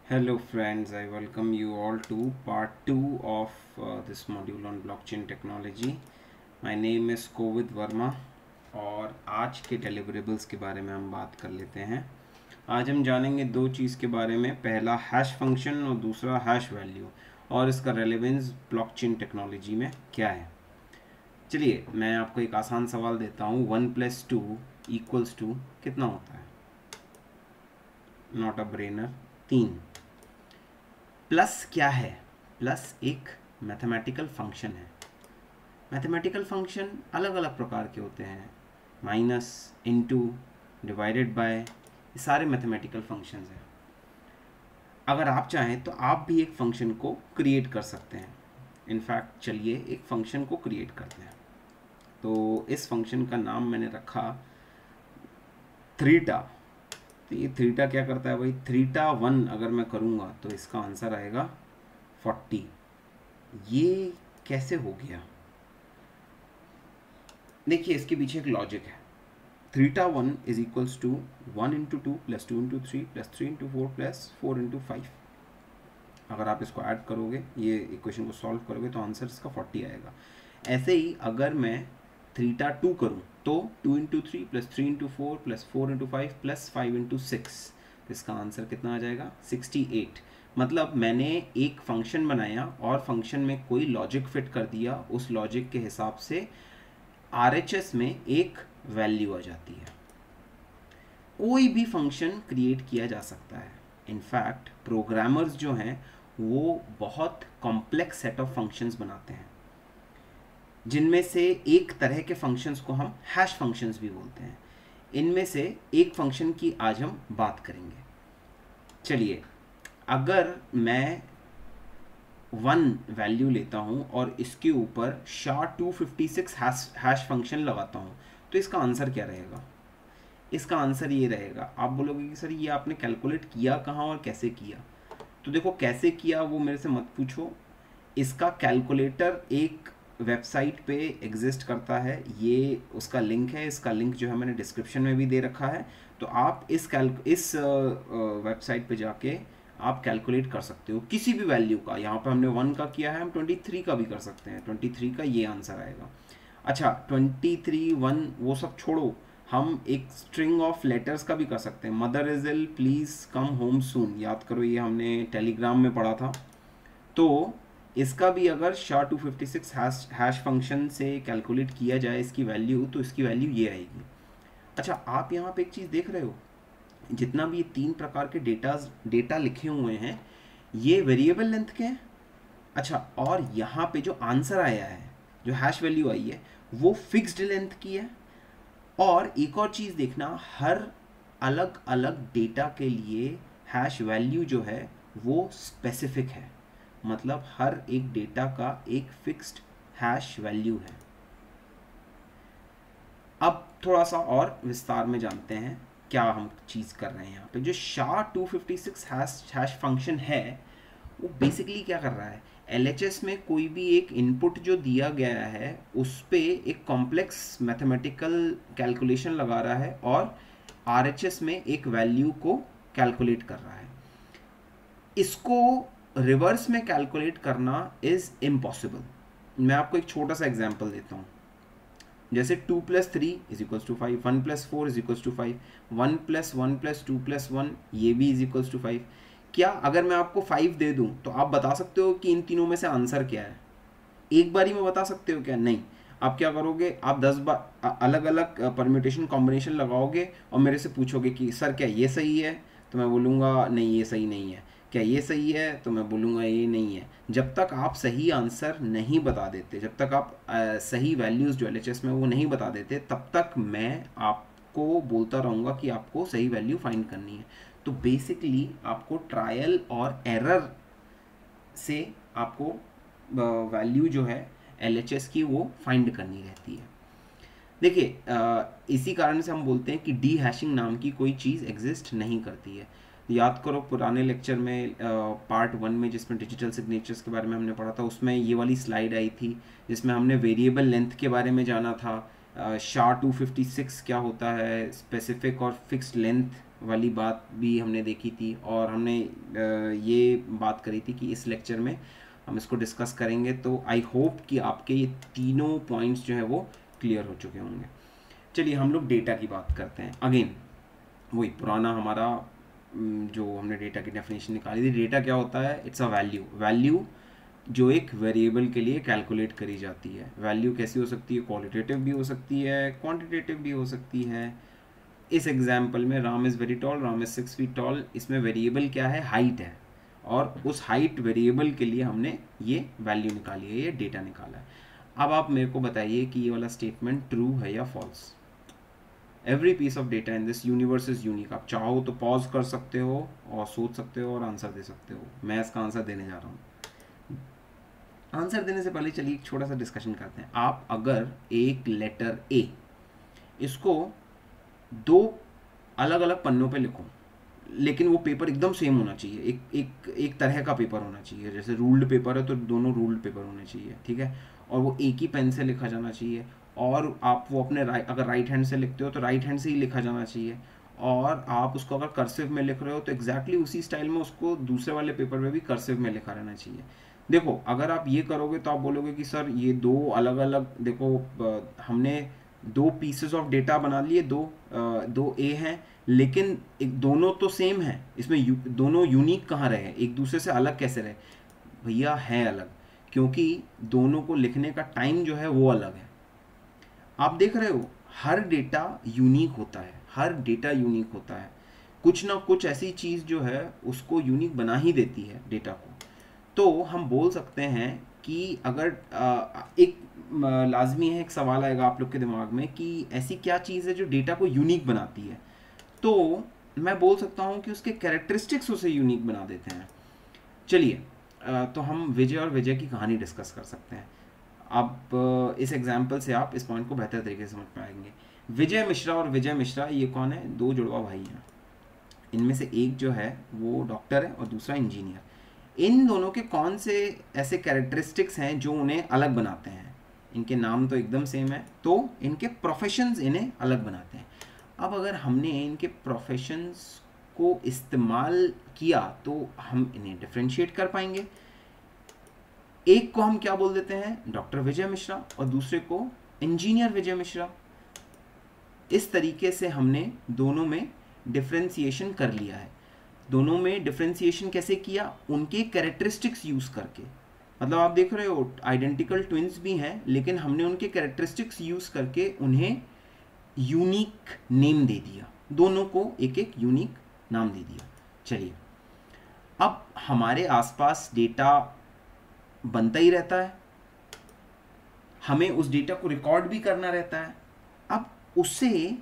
Hello friends, I welcome you all to part 2 of this module on blockchain technology. My name is Kovind Verma और आज के deliverables के बारे में हम बात कर लेते हैं। आज हम जानेंगे दो चीज़ के बारे में, पहला हैश फंक्शन और दूसरा हैश वैल्यू और इसका रेलेवेंस ब्लॉकचेन टेक्नोलॉजी में क्या है। चलिए मैं आपको एक आसान सवाल देता हूँ, 1+2 इक्वल्स टू कितना होता है? Not a brainer, 3। प्लस क्या है? प्लस एक मैथमेटिकल फंक्शन है। मैथमेटिकल फंक्शन अलग अलग प्रकार के होते हैं, माइनस, इनटू, डिवाइडेड बाय, ये सारे मैथमेटिकल फंक्शंस हैं। अगर आप चाहें तो आप भी एक फंक्शन को क्रिएट कर सकते हैं। इनफैक्ट चलिए एक फंक्शन को क्रिएट करते हैं। तो इस फंक्शन का नाम मैंने रखा थ्रीटा। तो ये थ्रीटा क्या करता है भाई? थ्रीटा 1 अगर मैं करूँगा तो इसका आंसर आएगा 40। ये कैसे हो गया? देखिए इसके पीछे एक लॉजिक है। थ्रीटा 1 इज इक्वल्स टू 1 × 2 + 2 × 3 + 3 × 4 + 4 × 5। अगर आप इसको ऐड करोगे, ये इक्वेशन को सॉल्व करोगे तो आंसर इसका 40 आएगा। ऐसे ही अगर मैं थ्रीटा 2 करूँ तो 2 × 3 + 3 × 4 + 4 × 5 + 5 × 6, इसका आंसर कितना आ जाएगा? 68। मतलब मैंने एक फंक्शन बनाया और फंक्शन में कोई लॉजिक फिट कर दिया, उस लॉजिक के हिसाब से RHS में एक वैल्यू आ जाती है। कोई भी फंक्शन क्रिएट किया जा सकता है। इनफैक्ट प्रोग्रामर्स जो हैं वो बहुत कॉम्प्लेक्स सेट ऑफ फंक्शंस बनाते हैं, जिनमें से एक तरह के फंक्शंस को हम हैश फंक्शंस भी बोलते हैं। इनमें से एक फंक्शन की आज हम बात करेंगे। चलिए, अगर मैं 1 वैल्यू लेता हूँ और इसके ऊपर SHA-256 हैश फंक्शन लगाता हूँ तो इसका आंसर क्या रहेगा? इसका आंसर ये रहेगा। आप बोलोगे कि सर ये आपने कैलकुलेट किया कहाँ और कैसे किया? तो देखो, कैसे किया वो मेरे से मत पूछो। इसका कैलकुलेटर एक वेबसाइट पे एग्जिस्ट करता है, ये उसका लिंक है। इसका लिंक जो है मैंने डिस्क्रिप्शन में भी दे रखा है। तो आप इस वेबसाइट पे जाके आप कैलकुलेट कर सकते हो किसी भी वैल्यू का। यहाँ पे हमने 1 का किया है, हम 23 का भी कर सकते हैं। 23 का ये आंसर आएगा। अच्छा, 23, 1 वो सब छोड़ो, हम एक स्ट्रिंग ऑफ लेटर्स का भी कर सकते हैं। Mother is ill, please come home soon, याद करो ये हमने टेलीग्राम में पढ़ा था। तो इसका भी अगर SHA-256 हैश फंक्शन से कैलकुलेट किया जाए इसकी वैल्यू, तो इसकी वैल्यू ये आएगी। अच्छा, आप यहाँ पे एक चीज़ देख रहे हो, जितना भी ये 3 प्रकार के डेटा लिखे हुए हैं ये वेरिएबल लेंथ के हैं। अच्छा, और यहाँ पे जो आंसर आया है, जो हैश वैल्यू आई है, वो फिक्स्ड लेंथ की है। और एक और चीज़ देखना, हर अलग अलग डेटा के लिए हैश वैल्यू जो है वो स्पेसिफिक है। मतलब हर एक डेटा का एक फिक्स्ड हैश वैल्यू है। अब थोड़ा सा और विस्तार में जानते हैं क्या हम चीज़ कर रहे हैं यहाँ पे। जो SHA-256 हैश फंक्शन है वो बेसिकली क्या कर रहा है? LHS में कोई भी एक इनपुट जो दिया गया है उस पे एक कॉम्प्लेक्स मैथमेटिकल कैलकुलेशन लगा रहा है और RHS में एक वैल्यू को कैलकुलेट कर रहा है। इसको रिवर्स में कैलकुलेट करना इज़ इम्पॉसिबल। मैं आपको एक छोटा सा एग्जांपल देता हूँ। जैसे 2 + 3 = 5, 1 + 4 = 5, 1 + 1 + 2 + 1 ये भी = 5। क्या अगर मैं आपको 5 दे दूं तो आप बता सकते हो कि इन तीनों में से आंसर क्या है? एक बार ही में बता सकते हो क्या? नहीं। आप क्या करोगे? आप 10 बार अलग अलग परम्यूटेशन कॉम्बिनेशन लगाओगे और मेरे से पूछोगे कि सर क्या ये सही है? तो मैं बोलूँगा नहीं ये सही नहीं है। क्या ये सही है? तो मैं बोलूँगा ये नहीं है। जब तक आप सही आंसर नहीं बता देते, जब तक आप सही वैल्यूज़ जो LHS में वो नहीं बता देते, तब तक मैं आपको बोलता रहूँगा कि आपको सही वैल्यू फाइंड करनी है। तो बेसिकली आपको ट्रायल और एरर से आपको वैल्यू जो है LHS की वो फाइंड करनी रहती है। देखिए इसी कारण से हम बोलते हैं कि डी हैशिंग नाम की कोई चीज़ एग्जिस्ट नहीं करती है। याद करो पुराने लेक्चर में पार्ट 1 में जिसमें डिजिटल सिग्नेचर्स के बारे में हमने पढ़ा था, उसमें ये वाली स्लाइड आई थी जिसमें हमने वेरिएबल लेंथ के बारे में जाना था। SHA-256 क्या होता है, स्पेसिफिक और फिक्स्ड लेंथ वाली बात भी हमने देखी थी, और हमने ये बात करी थी कि इस लेक्चर में हम इसको डिस्कस करेंगे। तो आई होप कि आपके ये तीनों पॉइंट्स जो है वो क्लियर हो चुके होंगे। चलिए हम लोग डेटा की बात करते हैं। अगेन वही पुराना हमारा जो हमने डेटा की डेफिनेशन निकाली थी। डेटा क्या होता है? इट्स अ वैल्यू जो एक वेरिएबल के लिए कैलकुलेट करी जाती है। वैल्यू कैसी हो सकती है? क्वालिटेटिव भी हो सकती है, क्वांटिटेटिव भी हो सकती है। इस एग्जाम्पल में Ram is very tall, Ram is 6 feet tall, इसमें वेरिएबल क्या है? हाइट है, और उस हाइट वेरिएबल के लिए हमने ये वैल्यू निकाली है, ये डेटा निकाला है। अब आप मेरे को बताइए कि ये वाला स्टेटमेंट ट्रू है या false. Every piece of data in this universe is unique. आप चाहो तो पॉज कर सकते हो और सोच सकते हो और आंसर दे सकते हो। मैं इसका आंसर देने जा रहा हूँ। आंसर देने से पहले चलिए एक छोटा सा डिस्कशन करते हैं। आप अगर एक लेटर ए इसको दो अलग अलग पन्नों पे लिखो, लेकिन वो पेपर एकदम सेम होना चाहिए, एक तरह का पेपर होना चाहिए। जैसे रूल्ड पेपर है तो दोनों रूल्ड पेपर होने चाहिए, ठीक है, और वो एक ही पेन से लिखा जाना चाहिए। और आप वो अपने अगर राइट हैंड से लिखते हो तो राइट हैंड से ही लिखा जाना चाहिए। और आप उसको अगर कर्सिव में लिख रहे हो तो एग्जैक्टली उसी स्टाइल में उसको दूसरे वाले पेपर में भी कर्सिव में लिखा रहना चाहिए। देखो अगर आप ये करोगे तो आप बोलोगे कि सर ये दो अलग अलग, देखो हमने दो पीसेस ऑफ डेटा बना लिए, दो ए हैं, लेकिन एक दोनों तो सेम है, इसमें दोनों यूनिक कहाँ रहे, एक दूसरे से अलग कैसे रहे? भैया है अलग, क्योंकि दोनों को लिखने का टाइम जो है वो अलग है। आप देख रहे हो हर डेटा यूनिक होता है, हर डेटा यूनिक होता है। कुछ ना कुछ ऐसी चीज़ जो है उसको यूनिक बना ही देती है डेटा को। तो हम बोल सकते हैं कि अगर एक लाजमी है, एक सवाल आएगा आप लोग के दिमाग में कि ऐसी क्या चीज़ है जो डेटा को यूनिक बनाती है। तो मैं बोल सकता हूँ कि उसके कैरेक्टरिस्टिक्स उसे यूनिक बना देते हैं। चलिए तो हम विजय और विजय की कहानी डिस्कस कर सकते हैं। अब इस एग्जाम्पल से आप इस पॉइंट को बेहतर तरीके से समझ पाएंगे। विजय मिश्रा और विजय मिश्रा ये कौन है? दो जुड़वा भाई हैं। इनमें से एक जो है वो डॉक्टर है और दूसरा इंजीनियर। इन दोनों के कौन से ऐसे कैरेक्टरिस्टिक्स हैं जो उन्हें अलग बनाते हैं? इनके नाम तो एकदम सेम है, तो इनके प्रोफेशंस इन्हें अलग बनाते हैं। अब अगर हमने इनके प्रोफेशंस को इस्तेमाल किया तो हम इन्हें डिफ्रेंशिएट कर पाएंगे। एक को हम क्या बोल देते हैं? डॉक्टर विजय मिश्रा, और दूसरे को इंजीनियर विजय मिश्रा। इस तरीके से हमने दोनों में डिफ्रेंशिएशन कर लिया है। दोनों में डिफ्रेंशिएशन कैसे किया? उनके कैरेक्टरिस्टिक्स यूज करके। मतलब आप देख रहे हो आइडेंटिकल ट्विंस भी हैं, लेकिन हमने उनके कैरेक्टरिस्टिक्स यूज करके उन्हें यूनिक नेम दे दिया। दोनों को एक एक यूनिक नाम दे दिया। चलिए अब हमारे आसपास डेटा बनता ही रहता है, हमें उस डेटा को रिकॉर्ड भी करना रहता है। अब उससे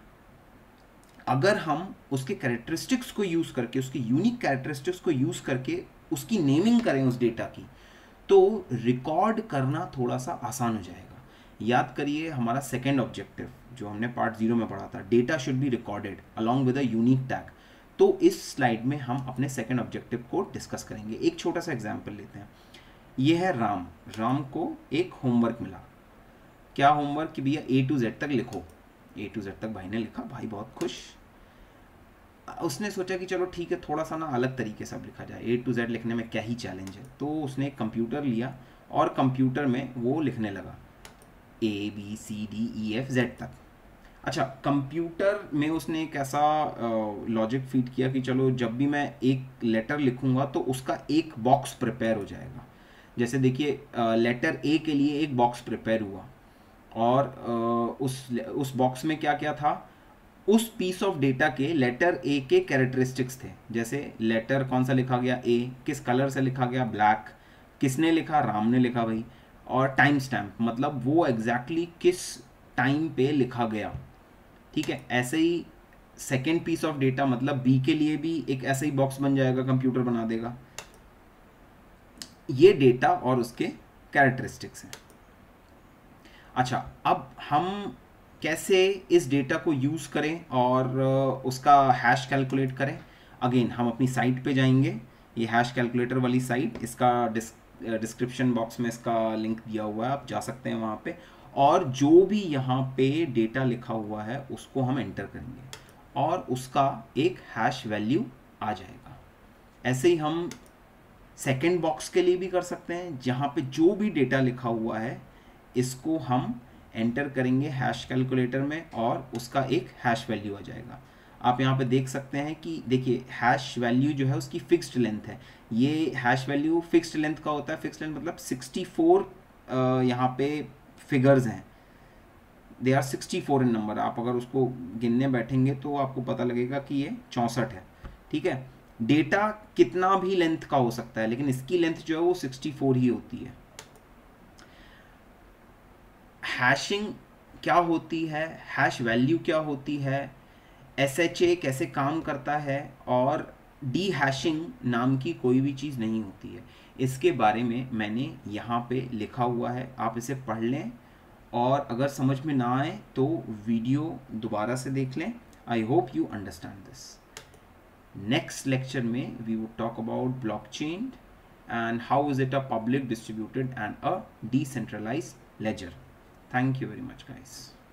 अगर हम उसके कैरेक्टरिस्टिक्स को यूज करके, उसके यूनिक कैरेक्टरिस्टिक्स को यूज करके उसकी नेमिंग करें उस डेटा की, तो रिकॉर्ड करना थोड़ा सा आसान हो जाएगा। याद करिए हमारा सेकेंड ऑब्जेक्टिव जो हमने पार्ट 0 में पढ़ा था, data should be recorded along with a unique tag. तो इस स्लाइड में हम अपने सेकेंड ऑब्जेक्टिव को डिस्कस करेंगे। एक छोटा सा एग्जाम्पल लेते हैं। ये है राम को एक होमवर्क मिला। क्या होमवर्क? कि भैया A to Z तक लिखो। A to Z तक भाई ने लिखा, भाई बहुत खुश। उसने सोचा कि चलो ठीक है, थोड़ा सा ना अलग तरीके से अब लिखा जाए, A to Z लिखने में क्या ही चैलेंज है। तो उसने एक कंप्यूटर लिया और कंप्यूटर में वो लिखने लगा ABCDEFZ तक। अच्छा, कंप्यूटर में उसने एक ऐसा लॉजिक फीड किया कि चलो जब भी मैं एक लेटर लिखूंगा तो उसका एक बॉक्स प्रिपेयर हो जाएगा। जैसे देखिए लेटर ए के लिए एक बॉक्स प्रिपेयर हुआ, और उस बॉक्स में क्या क्या था? उस पीस ऑफ डेटा के लेटर ए के कैरेक्टरिस्टिक्स थे। जैसे लेटर कौन सा लिखा गया? ए। किस कलर से लिखा गया? ब्लैक। किसने लिखा? राम ने लिखा भाई। और टाइम स्टैम्प, मतलब वो एग्जैक्टली किस टाइम पे लिखा गया। ठीक है, ऐसे ही सेकेंड पीस ऑफ डेटा मतलब बी के लिए भी एक ऐसा ही बॉक्स बन जाएगा, कंप्यूटर बना देगा। ये डेटा और उसके कैरेक्टरिस्टिक्स हैं। अच्छा, अब हम कैसे इस डेटा को यूज़ करें और उसका हैश कैलकुलेट करें? अगेन हम अपनी साइट पे जाएंगे, ये हैश कैलकुलेटर वाली साइट, इसका डिस्क्रिप्शन बॉक्स में इसका लिंक दिया हुआ है, आप जा सकते हैं वहाँ पे। और जो भी यहाँ पे डेटा लिखा हुआ है उसको हम एंटर करेंगे। और उसका एक हैश वैल्यू आ जाएगा। ऐसे ही हम सेकेंड बॉक्स के लिए भी कर सकते हैं, जहाँ पे जो भी डेटा लिखा हुआ है इसको हम एंटर करेंगे हैश कैलकुलेटर में और उसका एक हैश वैल्यू आ जाएगा। आप यहाँ पे देख सकते हैं कि देखिए हैश वैल्यू जो है उसकी फिक्स्ड लेंथ है। ये हैश वैल्यू फिक्स्ड लेंथ का होता है। फिक्स्ड लेंथ मतलब 64 यहाँ पे फिगर्स हैं, दे आर 64 इन नंबर। आप अगर उसको गिनने बैठेंगे तो आपको पता लगेगा कि ये 64 है। ठीक है, डेटा कितना भी लेंथ का हो सकता है, लेकिन इसकी लेंथ जो है वो 64 ही होती है। हैशिंग क्या होती है, हैश वैल्यू क्या होती है, SHA कैसे काम करता है, और डी हैशिंग नाम की कोई भी चीज़ नहीं होती है, इसके बारे में मैंने यहाँ पे लिखा हुआ है। आप इसे पढ़ लें और अगर समझ में ना आए तो वीडियो दोबारा से देख लें। I hope you understand this. Next lecture में we would talk about blockchain and how is it a public, distributed and a decentralized ledger. Thank you very much guys.